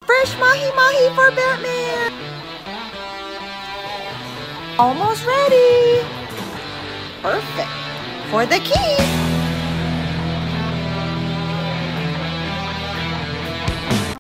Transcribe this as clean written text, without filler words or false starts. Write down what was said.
fresh mahi-mahi for Batman. Almost ready. Perfect. For the key.